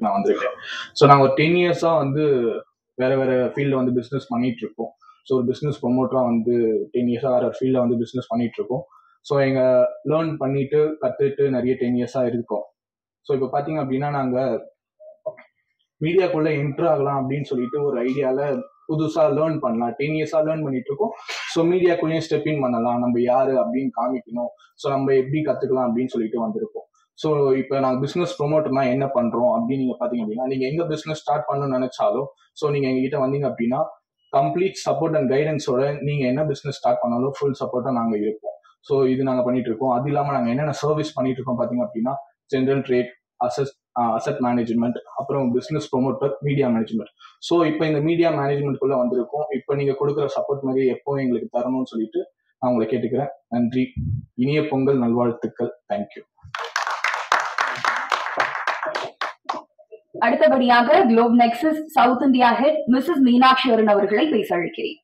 ஃபீல்டுக்கு நான் வந்திருக்கேன். ஸோ நாங்கள் ஒரு 10 இயர்ஸா வந்து வேற வேற ஃபீல்டில் வந்து பிஸ்னஸ் பண்ணிட்டு இருக்கோம். ஸோ ஒரு பிஸ்னஸ் ப்ரொமோட்டராக வந்து 10 இயர்ஸாக வேற ஃபீல்டில் வந்து பிஸ்னஸ் பண்ணிட்டு இருக்கோம். ஸோ எங்கள் லேர்ன் பண்ணிட்டு கற்றுட்டு நிறைய 10 இயர்ஸாக இருக்கோம். ஸோ இப்போ பார்த்தீங்க அப்படின்னா நாங்கள் மீடியாக்குள்ளே என்ட்ரு ஆகலாம் அப்படின்னு சொல்லிட்டு ஒரு ஐடியாவில் புதுசாக லேர்ன் பண்ணலாம். 10 இயர்ஸாக லேர்ன் பண்ணிட்டு இருக்கோம். ஸோ மீடியாக்குள்ளேயும் ஸ்டெப்பிங் பண்ணலாம், நம்ம யாரு அப்படின்னு காமிக்கணும், ஸோ நம்ம எப்படி கற்றுக்கலாம் அப்படின்னு சொல்லிட்டு வந்திருக்கோம். ஸோ இப்போ நாங்கள் பிஸ்னஸ் ப்ரொமோட்டர்னா என்ன பண்ணுறோம் அப்படின்னு நீங்கள் பார்த்தீங்க அப்படின்னா, நீங்கள் எங்கே பிஸ்னஸ் ஸ்டார்ட் பண்ணணும்னு நினைச்சாலும் ஸோ நீங்கள் எங்ககிட்ட வந்தீங்க அப்படின்னா கம்ப்ளீட் சப்போர்ட் அண்ட் கைடன்ஸோட நீங்கள் என்ன பிஸ்னஸ் ஸ்டார்ட் பண்ணாலும் ஃபுல் சப்போர்ட்டாக நாங்கள் இருப்போம். ஸோ இது நாங்கள் பண்ணிட்டு இருக்கோம். அது இல்லாமல் நாங்கள் என்னென்ன சர்வீஸ் பண்ணிட்டு இருக்கோம் பார்த்தீங்க அப்படின்னா, ஜென்ரல் ட்ரேட், அசட் மேனேஜ்மெண்ட், அப்புறம் business promoter, media management. So இப்போ இந்த மீடியா மேனேஜ்மெண்ட்குள்ளே வந்திருக்கோம். இப்போ நீங்கள் கொடுக்குற சப்போர்ட் மாதிரி எப்பவும் எங்களுக்கு தரணும்னு சொல்லிட்டு நான் உங்களை கேட்டுக்கிறேன். நன்றி. இனிய பொங்கல் நல்வாழ்த்துக்கள். தேங்க்யூ. அடுத்தபடியாக Globe Nexus South India head missus Meenakshi Arun அவர்களை பேச அழைக்கிறேன்.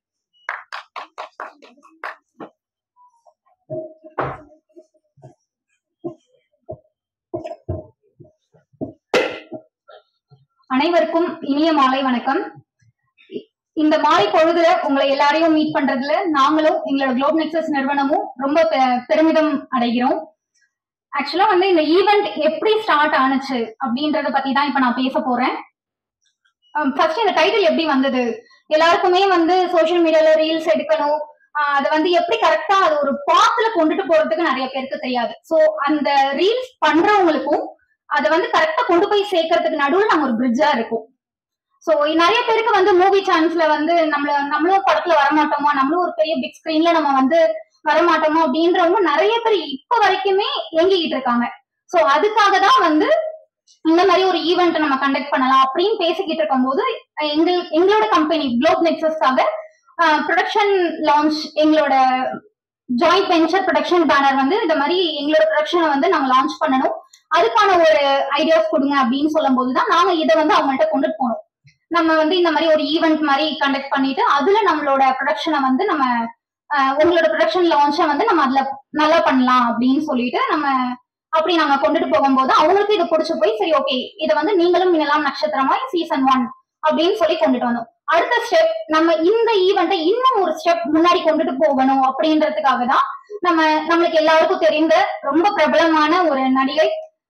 அனைவருக்கும் இனிய மாலை வணக்கம். இந்த மாலை பொழுதுல உங்களை எல்லாரையும் மீட் பண்றதுல நாங்களும் எங்களோட குளோப் நெக்ஸஸ் நிறுவனமும் ரொம்ப பெருமிதம் அடைகிறோம். ஆக்சுவலா வந்து இந்த ஈவெண்ட் எப்படி ஸ்டார்ட் ஆனுச்சு அப்படின்றத பத்தி தான் இப்ப நான் பேச போறேன். ஃபர்ஸ்ட் இந்த டைட்டில் எப்படி வந்தது, எல்லாருக்குமே வந்து சோசியல் மீடியால ரீல்ஸ் எடுக்கணும், அதை வந்து எப்படி கரெக்டா அது ஒரு பாத்துல கொண்டுட்டு போறதுக்கு நிறைய பேருக்கு தெரியாது. சோ அந்த ரீல்ஸ் பண்றவங்களுக்கும் அதை வந்து கரெக்டா கொண்டு போய் சேர்க்கறதுக்கு நடுவில் நாங்க ஒரு பிரிட்ஜா இருக்கும். சோ நிறைய பேருக்கு வந்து மூவி சான்ஸ்ல வந்து நம்மளும் படத்துல வரமாட்டோமா, நம்மளும் ஒரு பெரிய பிக் ஸ்கிரீன்ல நம்ம வந்து வரமாட்டோமா அப்படின்றவங்க நிறைய பேர் இப்ப வரைக்குமே இயங்கிக்கிட்டு இருக்காங்க. சோ அதுக்காக தான் வந்து இந்த மாதிரி ஒரு ஈவெண்ட் நம்ம கண்டக்ட் பண்ணலாம் அப்படின்னு பேசிக்கிட்டு இருக்கும் போது எங்களோட கம்பெனி குளோப் நெக்ஸஸ்க்காக ப்ரொடக்ஷன் லான்ச், எங்களோட ஜாயிண்ட் வெஞ்சர் ப்ரொடக்ஷன் பேனர் வந்து இந்த மாதிரி எங்களோட ப்ரொடக்ஷனை வந்து நாங்க லான்ச் பண்ணணும், அதுக்கான ஒரு ஐடியாஸ் கொடுங்க அப்படின்னு சொல்லும் போதுதான் நாங்க இதை வந்து அவங்கள்ட்ட கொண்டுட்டு போனோம். நம்ம வந்து இந்த மாதிரி ஒரு ஈவெண்ட் மாதிரி கண்டக்ட் பண்ணிட்டு அதுல நம்மளோட ப்ரொடக்ஷனை வந்து நம்ம உங்களோட ப்ரொடக்ஷன் லான்ச்சை வந்து நம்ம அதுல நல்லா பண்ணலாம் அப்படின்னு சொல்லிட்டு நம்ம அப்படி நாங்க கொண்டுட்டு போகும்போது அவங்களுக்கு இது பிடிச்சு போய் சரி ஓகே இதை வந்து நீங்களும் மின்னலாம் நட்சத்திரமாய் சீசன் 1 அப்படின்னு சொல்லி கொண்டுட்டு வந்தோம். அடுத்த ஸ்டெப் நம்ம இந்த ஈவெண்ட்டை இன்னும் ஒரு ஸ்டெப் முன்னாடி கொண்டுட்டு போகணும் அப்படின்றதுக்காக தான் நம்மளுக்கு எல்லாருக்கும் தெரிந்த ரொம்ப பிரபலமான ஒரு நடிகை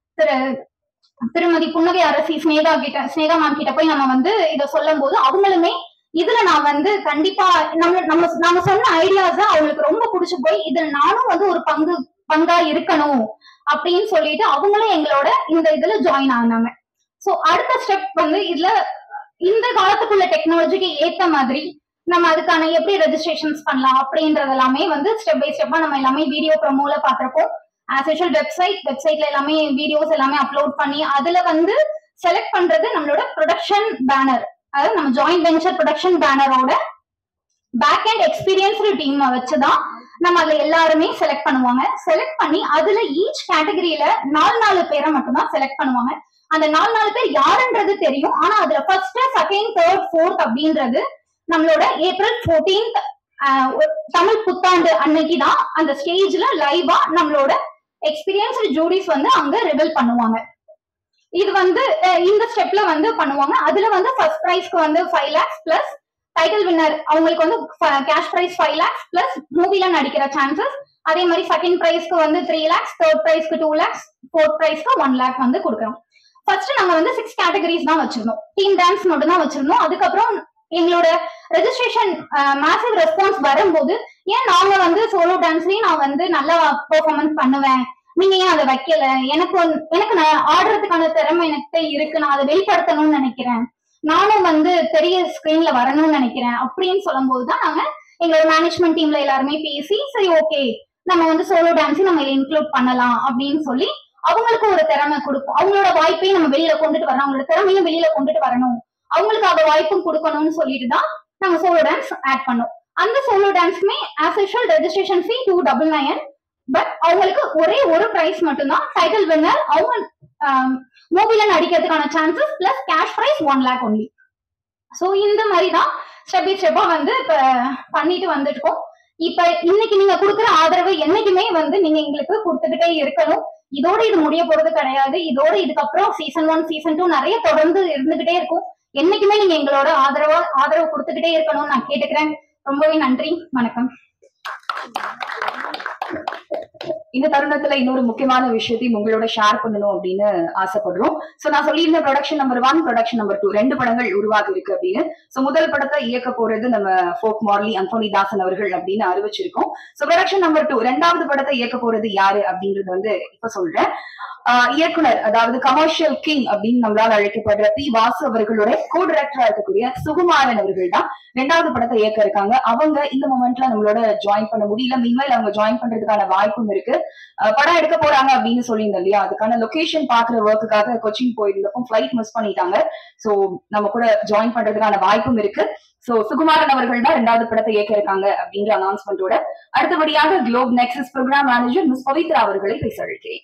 திருமதி புன்னகை அரசி ஸ்னேகா மேம் கிட்ட போய் நம்ம வந்து இதை சொல்லும் போது அவங்களுமே இதுல நான் வந்து கண்டிப்பா நம்ம சொன்ன ஐடியாஸ் அவங்களுக்கு ரொம்ப பிடிச்சு போய் இதுல நானும் வந்து ஒரு பங்கா இருக்கணும் அப்படின்னு சொல்லிட்டு அவங்களும் எங்களோட இந்த இதுல ஜாயின் ஆனாங்க. சோ அடுத்த ஸ்டெப் வந்து இதுல இந்த காலத்துக்குள்ள டெக்னாலஜிக்கு ஏத்த மாதிரி நம்ம அதுக்கான எப்படி ரெஜிஸ்ட்ரேஷன்ஸ் பண்ணலாம் அப்படின்றது எல்லாமே வந்து ஸ்டெப் பை ஸ்டெப்பா நம்ம எல்லாமே வீடியோ ப்ரோமோல பாத்திருப்போம். ஆஸ் யூஷுவல் வெப்சைட்ல எல்லாமே வீடியோஸ் எல்லாமே அப்லோட் பண்ணி அதுல வந்து செலக்ட் பண்றது நம்மளோட ப்ரொடக்ஷன் பேனர், அதாவது நம்ம ஜாயிண்ட் வெஞ்சர் ப்ரொடக்ஷன் பேனரோட பேக் அண்ட் எக்ஸ்பீரியன்ஸ்டு டீம் வச்சுதான் நம்ம அதுல எல்லாருமே செலக்ட் பண்ணுவாங்க. செலக்ட் பண்ணி அதுல ஈச் கேட்டகரியில 4 பேரை மட்டும்தான் செலக்ட் பண்ணுவாங்க. அந்த 4 பேர் யாருன்றது தெரியும், ஆனா அதுல ஃபர்ஸ்ட், செகண்ட், தேர்ட், ஃபோர்த் அப்படின்றது நம்மளோட ஏப்ரல் 14th தமிழ் புத்தாண்டு அன்னைக்கு தான் அந்த ஸ்டேஜ்ல லைவா நம்மளோட எக்ஸ்பீரியன்ஸ்டு ஜூரிஸ் வந்து அங்க ரிவீல் பண்ணுவாங்க. இது வந்து இந்த ஸ்டெப்ல வந்து பண்ணுவாங்க. அதுல வந்து ஃபர்ஸ்ட் பிரைஸ்க்கு வந்து 5 lakhs பிளஸ் டைட்டில் வின்னர் அவங்களுக்கு வந்து கேஷ் பிரைஸ் 5 lakhs பிளஸ் மூவில நடிக்கிற சான்சஸ். அதே மாதிரி செகண்ட் பிரைஸ்க்கு வந்து 3 lakhs, தேர்ட் பிரைஸ்க்கு 2 lakhs, ஃபோர்த் பிரைஸ்க்கு 1 lakh வந்து கொடுக்குறோம். ஃபர்ஸ்ட் நாங்க வந்து 6 கேட்டகரிஸ் தான் வச்சிருந்தோம், டீம் டான்ஸ் மட்டும் தான் வச்சிருந்தோம். அதுக்கப்புறம் எங்களோட ரெஜிஸ்ட்ரேஷன் மேசிவ் ரெஸ்பான்ஸ் வரும்போது ஏன் நாங்க வந்து சோலோ டான்ஸ்லயும் நான் வந்து நல்லா பெர்ஃபார்மன்ஸ் பண்ணுவேன், நீங்க ஏன் அதை வைக்கல, எனக்கு நான் ஆடுறதுக்கான திறமை எனக்கு இருக்கு, நான் அதை வெளிப்படுத்தணும்னு நினைக்கிறேன், நானும் வந்து பெரிய ஸ்கிரீன்ல வரணும்னு நினைக்கிறேன் அப்படின்னு சொல்லும் போதுதான் நாங்க எங்களோட மேனேஜ்மெண்ட் டீம்ல எல்லாருமே பேசி சரி ஓகே நம்ம வந்து சோலோ டான்ஸையும் நம்ம இன்க்ளூட் பண்ணலாம் அப்படின்னு சொல்லி அவங்களுக்கு ஒரு திறமை கொடுப்போம். அவங்களோட வாய்ப்பையும் நம்ம வெளியில கொண்டுட்டு வரணும், அவங்களோட திறமையும் வெளியில கொண்டுட்டு வரணும், அவங்களுக்கு அந்த வாய்ப்பும் கொடுக்கணும்னு சொல்லிட்டு தான் நாங்க சோலோ டான்ஸ் ஆட் பண்ணோம். அந்த சோலோ டான்ஸ்மே as usual registration fee 299. But அவங்களுக்கு ஒரே ஒரு பிரைஸ் மட்டும்தான், டைட்டில் வின்னர், அவங்க மூவில நடிக்கிறதுக்கான chances plus cash prize 1 lakh only. So இந்த மாதிரி தான் ஸ்டெப் பை ஸ்டெப்பா வந்து இப்ப பண்ணிட்டு வந்துட்டு இருக்கோம். இப்ப இன்னைக்கு நீங்க கொடுக்குற ஆதரவு என்னைக்குமே வந்து நீங்க எங்களுக்கு கொடுத்துக்கிட்டே இருக்கணும். இதோட இது முடிய போறது கிடையாது. இதோட இதுக்கப்புறம் சீசன் 1 சீசன் 2 நிறைய தொடர்ந்து இருந்துகிட்டே இருக்கும். என்னைக்குமே நீங்க எங்களோட ஆதரவு கொடுத்துக்கிட்டே இருக்கணும்னு நான் கேட்டுக்கிறேன். ரொம்பவே நன்றி. வணக்கம். இந்த தருணத்துல இன்னொரு முக்கியமான விஷயத்தையும் உங்களோட ஷேர் பண்ணணும் அப்படின்னு ஆசைப்படுறோம். சோ நான் சொல்லியிருந்த ப்ரொடக்ஷன் நம்பர் 1, ப்ரொடக்ஷன் நம்பர் 2 2 படங்கள் உருவாகி இருக்கு அப்படின்னு. சோ முதல் படத்தை இயக்க போறது நம்ம ஃபோக் மார்லி அந்தோனி தாசன் அவர்கள் அப்படின்னு அறிவிச்சிருக்கோம். சோ ப்ரொடக்ஷன் நம்பர் 2 2வது படத்தை இயக்க போறது யாரு அப்படின்றது வந்து இப்ப சொல்றேன். இயக்குனர், அதாவது கமர்ஷியல் கிங் அப்படின்னு நம்மளால அழைக்கப்படுற பி. வாசு அவர்களோட கோ டைரக்டரா இருக்கக்கூடிய சுகுமாரன் அவர்கள் தான் 2வது படத்தை இயக்க இருக்காங்க. அவங்க இந்த மொமெண்ட்ல நம்மளோட ஜாயின் பண்ண முடியல. மீன்வைல் அவங்க ஜாயின் பண்றதுக்கான வாய்ப்பும் இருக்கு. படம் எடுக்க போறாங்க அப்படின்னு சொல்லியிருந்தோம் இல்லையா, அதுக்கான லொகேஷன் பாக்குற ஒர்க்குக்காக கொச்சின் போயிருந்தப்போ ஃபிளைட் மிஸ் பண்ணிட்டாங்க. சோ நம்ம கூட ஜாயின் பண்றதுக்கான வாய்ப்பும் இருக்கு. சோ சுகுமாரன் அவர்கள் தான் 2வது படத்தை இயக்க இருக்காங்க அப்படின்ற அனௌன்ஸ்மெண்டோட அடுத்தபடியாக Globe Nexus program manager miss Pavithra அவர்களை பேச அழைக்கிறேன்.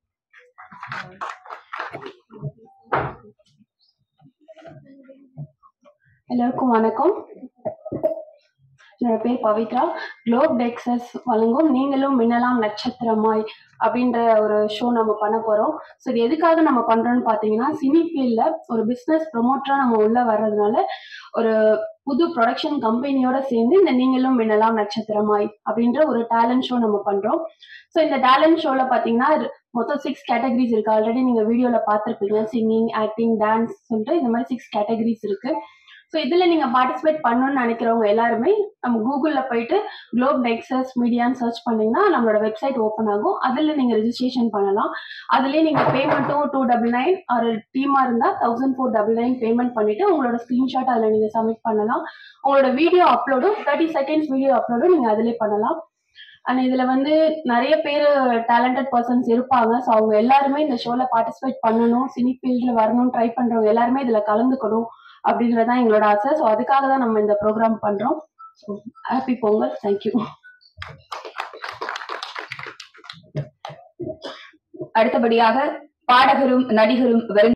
எல்லாருக்கும் வணக்கம். என்னோட பேர் பவித்ரா. குளோப் நெக்ஸஸ் வழங்கும் நீங்களும் மின்னலாம் நட்சத்திரமாய் அப்படின்ற ஒரு ஷோ நம்ம பண்ண போறோம். ஸோ இது எதுக்காக நம்ம பண்றோம்னு பார்த்தீங்கன்னா, சினி ஃபீல்ட்ல ஒரு பிஸ்னஸ் ப்ரொமோட்டரா நம்ம உள்ள வர்றதுனால ஒரு புது ப்ரொடக்ஷன் கம்பெனியோட சேர்ந்து இந்த நீங்களும் மின்னலாம் நட்சத்திரமாய் அப்படின்ற ஒரு டேலண்ட் ஷோ நம்ம பண்றோம். ஸோ இந்த டேலண்ட் ஷோல பார்த்தீங்கன்னா மொத்தம் 6 கேட்டகரிஸ் இருக்கு. ஆல்ரெடி நீங்க வீடியோல பார்த்துருப்பீங்க. சிங்கிங், ஆக்டிங், டான்ஸ் சொல்லிட்டு இந்த மாதிரி 6 கேட்டகரிஸ் இருக்கு. ஸோ இதுல நீங்க பார்ட்டிசிபேட் பண்ணணும்னு நினைக்கிறவங்க எல்லாருமே நம்ம கூகுள்ல போயிட்டு குளோப் நெக்ஸஸ் மீடியான்னு சர்ச் பண்ணீங்கன்னா நம்மளோட வெப்சைட் ஓப்பன் ஆகும். அதுல நீங்க ரெஜிஸ்ட்ரேஷன் பண்ணலாம். அதுலயே நீங்க பேமெண்ட்டும் 299 ஒரு டீமா இருந்தா 1499 பேமெண்ட் பண்ணிட்டு உங்களோட ஸ்கிரீன்ஷாட் அதுல நீங்க சப்மிட் பண்ணலாம். உங்களோட வீடியோ அப்லோடும் 30 செகண்ட்ஸ் வீடியோ அப்லோடும் நீங்க அதுலயே பண்ணலாம். அண்ட் இதுல வந்து நிறைய பேர் டேலண்டட் பர்சன்ஸ் இருப்பாங்க. ஸோ அவங்க எல்லாருமே இந்த ஷோல பார்ட்டிசிபேட் பண்ணணும், சினி ஃபீல்ட்ல வரணும் ட்ரை பண்றவங்க எல்லாருமே இதுல கலந்துக்கணும் அப்படின்றதான் எங்களோட ஆசை. ஸோ அதுக்காக தான் நம்ம இந்த ப்ரோக்ராம் பண்றோம். So happy Pongal. தேங்க்யூ. அடுத்தபடியாக பாடகரும் நடிகரும்